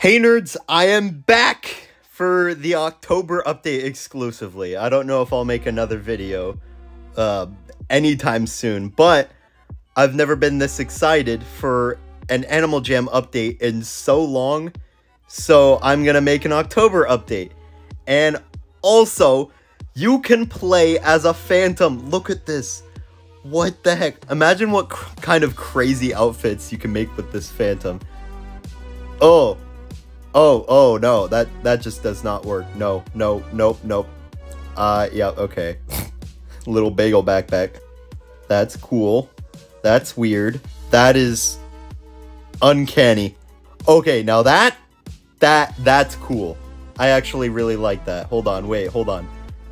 Hey nerds, I am back for the October update exclusively. I don't know if I'll make another video anytime soon, but I've never been this excited for an Animal Jam update in so long, so I'm gonna make an October update. And also, you can play as a Phantom. Look at this. What the heck? Imagine what kind of crazy outfits you can make with this Phantom. Oh, no, that just does not work. No. Yeah, okay. Little bagel backpack. That's cool. That's weird. That is uncanny. Okay, now that's cool. I actually really like that. Hold on, wait, hold on.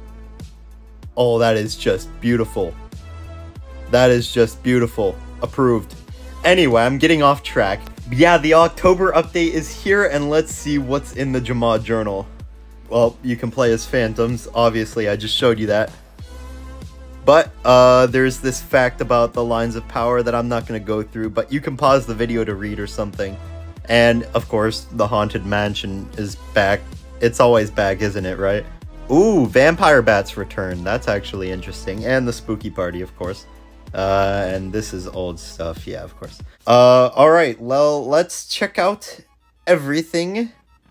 Oh, that is just beautiful. That is just beautiful. Approved. Anyway, I'm getting off track. Yeah, the October update is here, and let's see what's in the Jamad Journal. Well, you can play as Phantoms. Obviously, I just showed you that. But, there's this fact about the lines of power that I'm not going to go through, but you can pause the video to read or something. And, of course, the Haunted Mansion is back. It's always back, isn't it, right? Ooh, Vampire Bats return. That's actually interesting. And the Spooky Party, of course. And this is old stuff. Yeah, of course. Alright, well, let's check out everything.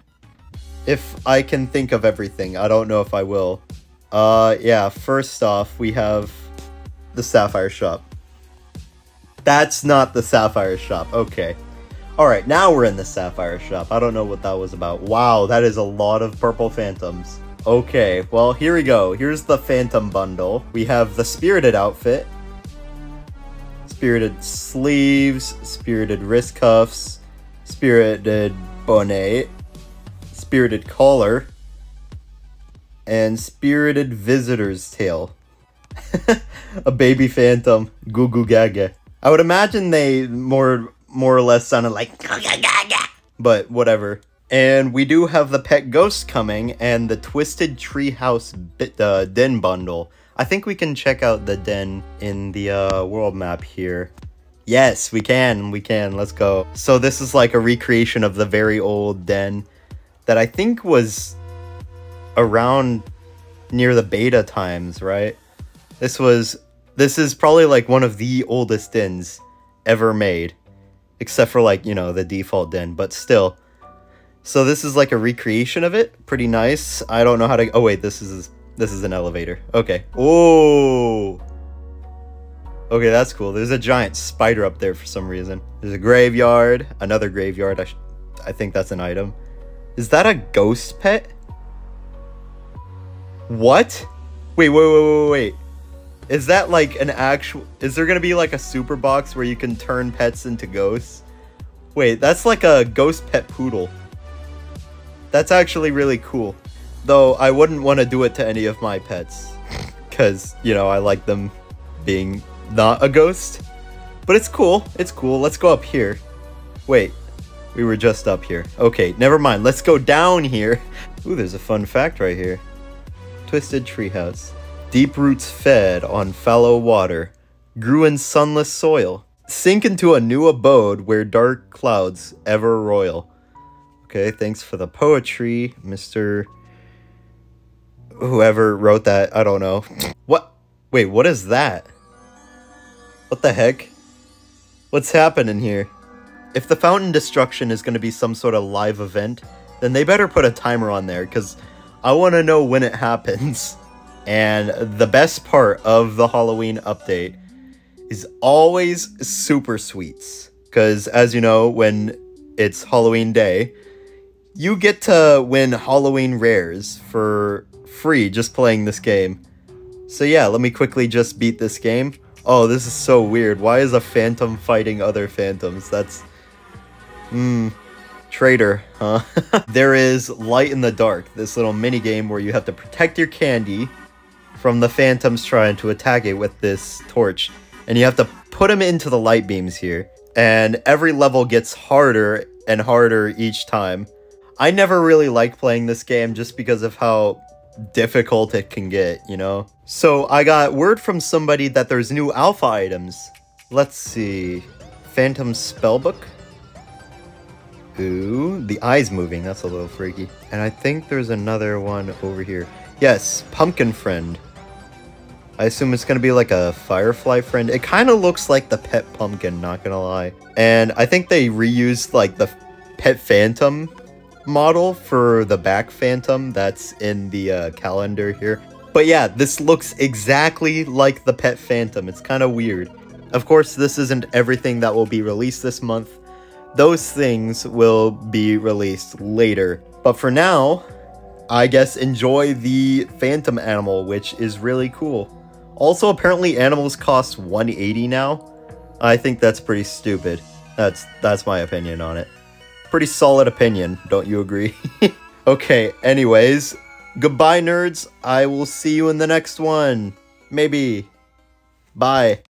If I can think of everything. I don't know if I will. Yeah, first off, we have the Sapphire Shop. That's not the Sapphire Shop. Okay. Alright, now we're in the Sapphire Shop. I don't know what that was about. Wow, that is a lot of purple Phantoms. Okay, well, here we go. Here's the Phantom bundle. We have the Spirited outfit. Spirited sleeves, spirited wrist cuffs, spirited bonnet, spirited collar, and spirited visitor's tail. A baby Phantom, goo goo gaga. I would imagine they more or less sounded like gaga, but whatever. And we do have the Pet Ghost coming and the Twisted Treehouse Den bundle. I think we can check out the den in the world map here. Yes, we can. Let's go. So this is like a recreation of the very old den that I think was around near the beta times, right? This is probably like one of the oldest dens ever made, except for like, you know, the default den, but still. So this is like a recreation of it. Pretty nice. I don't know how to... Oh wait, this is an elevator. Okay. Oh. Okay, that's cool. There's a giant spider up there for some reason. There's a graveyard. Another graveyard. I think that's an item. Is that a ghost pet? What? Wait. Is that like an actual... Is there gonna be like a super box where you can turn pets into ghosts? Wait, that's like a ghost pet poodle. That's actually really cool. Though I wouldn't want to do it to any of my pets. Because, you know, I like them being not a ghost. But it's cool. It's cool. Let's go up here. Wait. We were just up here. Okay, never mind. Let's go down here. Ooh, there's a fun fact right here. Twisted Treehouse. Deep roots fed on fallow water. Grew in sunless soil. Sink into a new abode where dark clouds ever roil. Okay, thanks for the poetry, Mr. Whoever wrote that. I don't know. What? Wait, what is that? What the heck? What's happening here? If the fountain destruction is going to be some sort of live event, then they better put a timer on there, because I want to know when it happens. And the best part of the Halloween update is always super sweets. Because, as you know, when it's Halloween Day, you get to win Halloween rares for free just playing this game. So yeah, let me quickly just beat this game. Oh, this is so weird. Why is a Phantom fighting other Phantoms? That's... traitor, huh? There is Light in the Dark, this little mini game where you have to protect your candy from the Phantoms trying to attack it with this torch. And you have to put them into the light beams here. And every level gets harder and harder each time. I never really liked playing this game just because of how difficult it can get, you know? So I got word from somebody that there's new alpha items. Let's see. Phantom Spellbook? Ooh, the eye's moving. That's a little freaky. And I think there's another one over here. Yes, Pumpkin Friend. I assume it's going to be like a Firefly friend. It kind of looks like the Pet Pumpkin, not going to lie. And I think they reused like the Pet Phantom model for the back Phantom that's in the calendar here. But yeah, this looks exactly like the Pet Phantom. It's kind of weird. Of course, this isn't everything that will be released this month. Those things will be released later. But for now, I guess enjoy the Phantom animal, which is really cool. Also, apparently animals cost $180 now. I think that's pretty stupid. That's my opinion on it. Pretty solid opinion, don't you agree? Okay, anyways, goodbye nerds. I will see you in the next one. Maybe. Bye.